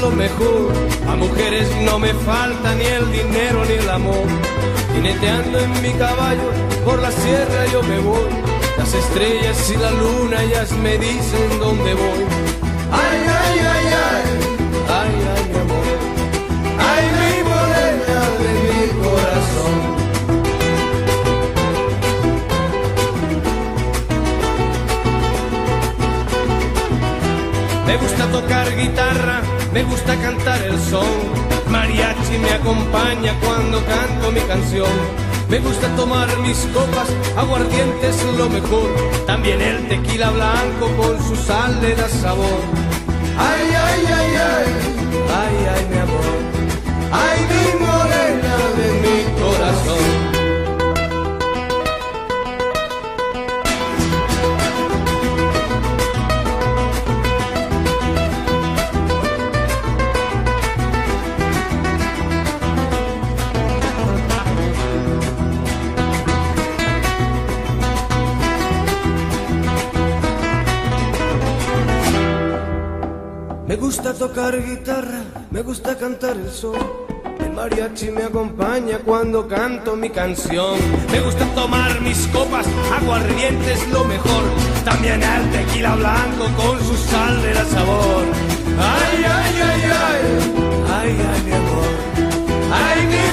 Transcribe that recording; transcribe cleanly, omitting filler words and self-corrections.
lo mejor. A mujeres no me falta ni el dinero ni el amor. Jineteando en mi caballo por la sierra yo me voy. Las estrellas y la luna ellas me dicen dónde voy. Ay, ay, ay, ay, ay, ay, mi amor. Ay, mi morena de mi corazón. Me gusta tocar guitarra, me gusta cantar el son. Mariachi me acompaña cuando canto mi canción. Me gusta tomar mis copas, aguardiente es lo mejor. También el tequila blanco con su sal le da sabor. Ay, ay, ay, ay, ay, ay, mi amor. Ay, mi morena de mi corazón. Me gusta tocar guitarra, me gusta cantar el sol. El mariachi me acompaña cuando canto mi canción. Me gusta tomar mis copas, aguardiente es lo mejor. También el tequila blanco con su sal le da sabor. Ay, ay, ay, ay, ay, ay, mi amor. Ay, mi